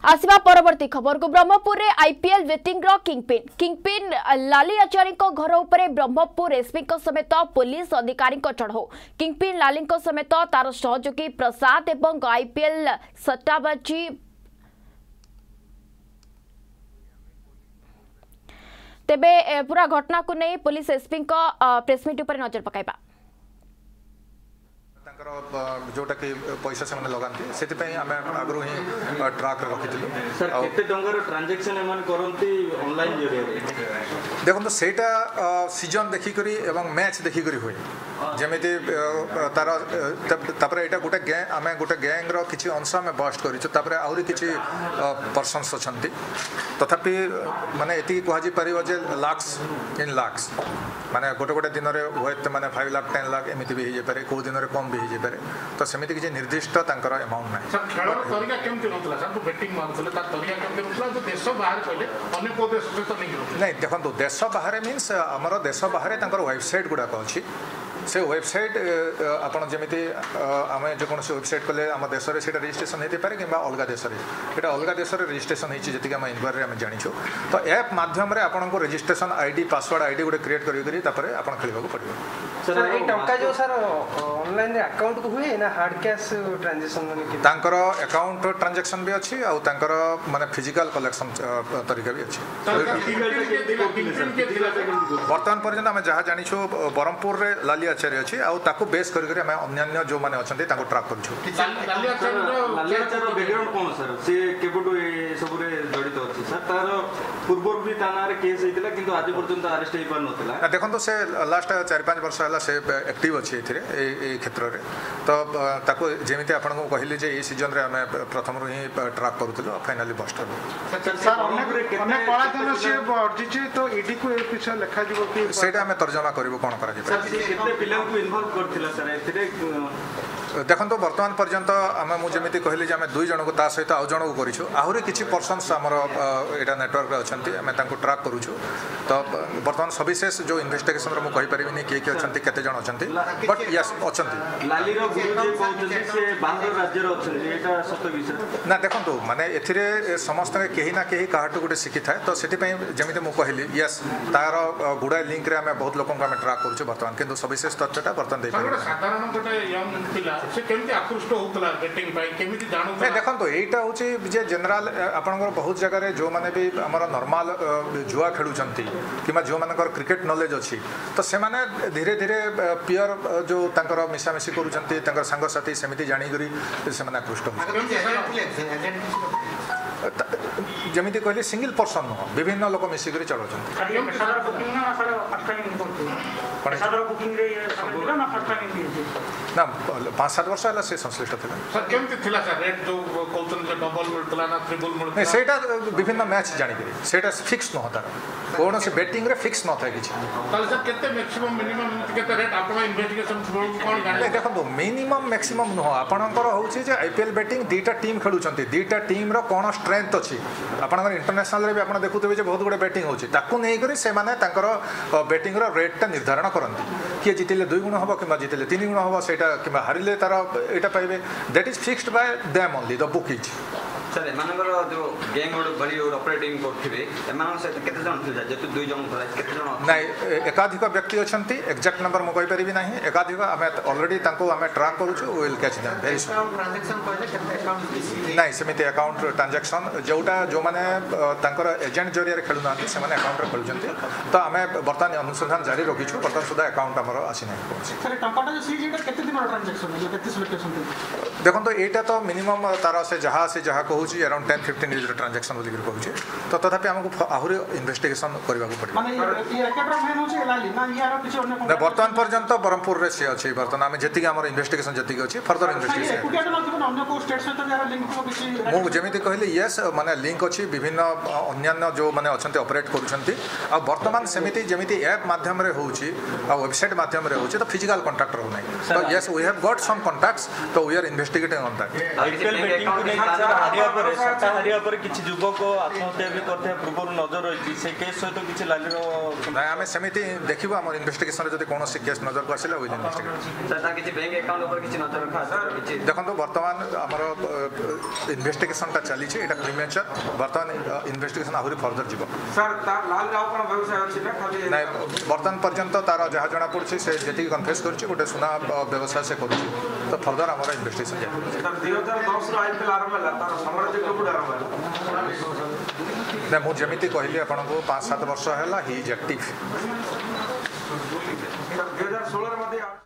आसवा परवर्ती खबर को ब्रह्मपुर रे आईपीएल बेटिंग रो किंगपिन लाली आचार्य घर उपर ब्रह्मपुर एसपी समेत पुलिस अधिकारी चढ़ऊ किंगपिन लाली समेत तार सहयोगी प्रसाद एवं आईपीएल सट्टाबाजी तेबे पूरा घटना को नहीं पुलिस एसपी प्रेसमिट उपर नजर पकाइबा जोटा कि पैसा से लगाती से आगु ही ट्राक रखी देखो सेटा सीजन देखिक मैच देखिक हुए जमी तार यहाँ गोटे गैंग आम गोटे गैंग्र किसी अंश आम बस्ट कर आहरी किसी पर्सनस अच्छा तथापि माने ये कह लाक्स इन लाक्स माने गोटे गोटे दिन में हुए माने 5 लाख 10 लाख एमती भी हो जाए कौ दिन में कम भी हो जाए तो सेमती किसी निर्दिष्ट अमाउंट ना देखो देश बाहर मीन्स आमर देश बाहर वेबसाइट गुड़ाक अच्छी से वेबसाइट आपड़ जमी आम जेको वेबसाइट कले आम देश में रजिस्ट्रेशन होती पारे कि अलग देश में अलग देश में रजिस्ट्रेशन होती जी आम इनक्वारी आम जाचु तो ऐप माध्यम आपन को रजिस्ट्रेशन आईडी पासवर्ड आईडी गोटे क्रिएट कर आप खेल पड़ो टंका जो सर ऑनलाइन अकाउंट को हुए ना हार्ड कैश ट्रांजैक्शन तांकर अकाउंट ट्रांजैक्शन भी अच्छी आ तांकर माने फिजिकल कलेक्शन तरीका भी अच्छी वर्तमान पर्यंत आम जहाँ जानिछु ब्रह्मपुर रे लाली आचार्य अच्छी आ ताको बेस कर अन्य जो माने अछंती ताको ट्रैक करछु लाली आचार्य बैकग्राउंड कोन सर से केबडो ए सब रे जड़ित अछि सर तार पूर्व भी ताना रे केस हेतिला किंतु आज पर्यंत अरेस्ट हे पार नथिला देखो तो से लास्ट 4-5 वर्ष हला से एक्टिव अच्छी ए क्षेत्र में तो ताको जेमिति आपन को कहली जे ए सीजन रे हमें प्रथम रो ही ट्रैक करूतलो फाइनली बस्ट सर अनेक कलादान से अर्जिछि तो ईडी को ए पीछे लिखा जीवो कि सेटा हमें तर्जमा करबो कोन करा जे सर केते पिला को इन्वॉल्व करथिला सर एथिरे देखो तो वर्तमान पर्यंत आम मुझे कहली आम 2 जन को ता सहित आउ जन को करूँ आहरी किसी पर्सनस आमर यहाँ नेटवर्क अच्छा आम ट्रैक करूँ तो वर्तमान सविशेष जो इन्वेस्टिगेशन मुझे कहीपरि किए किए अच्छा केते जन अच्छा बट यस अच्छा ना देखो माने ए समस्त कहीं ना कहीं काहाटू गोटे शिखी थाए तो से जमी मुझे कहली यस तार गुड़ाए लिंक रे आम बहुत लोक ट्रैक करूँ वर्तमान किंतु सविशेष तथ्यटा बर्तमान देखो यहीटा हूँ जेनेल आपंकर बहुत जगह जो मैंने भी आम नॉर्मल जुआ खेलुं कि जो मान क्रिकेट नॉलेज अच्छी तो से धीरे धीरे पियर जो मिसामिशी कर सांगसाथी सेमती जाणिक से आकृष्ट जमी कहली सिंगल पर्सन नुह विभिन्न लोक मिसिक चलाऊँ ना 5-7 वर्ष है से संश्लिष्ट सेटा विभिन्न मैच जानिक सेटा फिक्स नुह तार कौन से बैटिंग रे फिक्स न था किछि देखो मिनिमम मैक्सिमम नुह आपणकर होछि जे आईपीएल बैटिंग 2टा टीम खेलुचंती 2टा टीम रो कोन स्ट्रेंथ अछि आपणकर इंटरनेशनल रे भी आपण देखुतबे जे बहुत गुडे बैटिंग होछि ताकू नै करी से माने तांकर बैटिंग रो रेट ता निर्धारण करंती किए जितिले 2 गुण हबो किबा जितिले 3 गुण हबो सेटा किबा हारिले तार एटा पाइबे that is fixed by them only the book is सर एमानकर जो गैंग बड़ी ऑपरेटिंग करथिबे एमान से केते जन थिला जेतु 2 जन थला केते जन नहीं एकाधिक व्यक्ति अछंती एग्जैक्ट नंबर मो कहि परिबी नाही एकाधिक हमें ऑलरेडी तांको हमें ट्रैक करूछु will catch them very soon transaction कहले केते अकाउंट नहीं सेमिति अकाउंट ट्रांजैक्शन जोटा जो माने तांकर एजेंट जरिया रे खेलु नांती से माने अकाउंट रे खेलुचंती तो हमें वर्तमान अनुसंधान जारी रखिछु वर्तमान सुधा अकाउंट हमर आसी नाही सर टंकाटा जो सीज एटा केते दिन ट्रांजैक्शन जो 33 लोकेशन देखो तो एटा तो मिनिमम तार से जहाँ कहूँ अराउंड 10-15 डेज ट्रांजैक्शन बोलिक कहूँ तो तथापि आमको आहरी इन्वेस्टिगेशन करने को पड़े वर्तमान पर्यंत ब्रह्मपुर रे से अच्छी बर्तमान आम जी आम इन्वेस्टिगेशन जी अच्छी फर्दर इन्वेस्टिगेशन मुझे जमी कहली येस माने लिंक अच्छी विभिन्न अन्य जो मैंने अच्छा ऑपरेट कर बर्तमान सेमती जमी ऐप माध्यम वेबसाइट माध्यम तो फिजिकल कंटाक्ट रोना तो yes we have got some contacts तो we are investigating investigating on that. IPL betting को नहीं हारिया पर सट्टा हारिया पर किछि युवक आत्महत्या भी करथे पूर्व नजर रही से केस सहित किछि लालीर ना आम सेमती देखा आम इन्वेस्टिगेशन जब कौन केस नजर को आसला विल इन्वेस्टिगेट देखो बर्तमान आमर इन्वेस्टिगेशन चली प्रीमेचर बर्तमान इन्वेस्टिगेशन आहरी फर्दर जीव ना बर्तमान पर्यंत तार जहाँ जना पड़ी से जी कन्फेस कर गोटे सुना व्यवसाय से कर तो फर्दर आम इन्वेस्टिगेशन ना मुझे जमी कहली आपन को 5-7 वर्ष है ही इज एक्टिव 2016